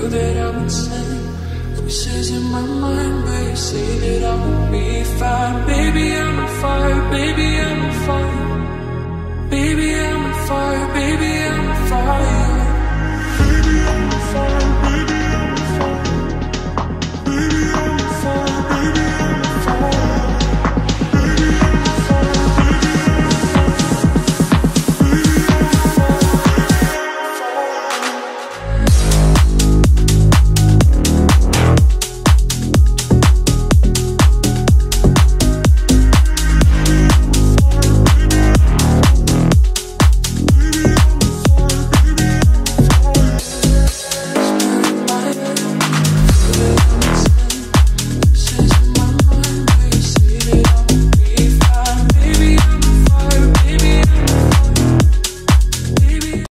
that I'm insane. Voices in my mind, but you say that I won't be fine. Baby, I'm on fire, baby, I'm on fire. Baby, I'm on fire, baby, I'm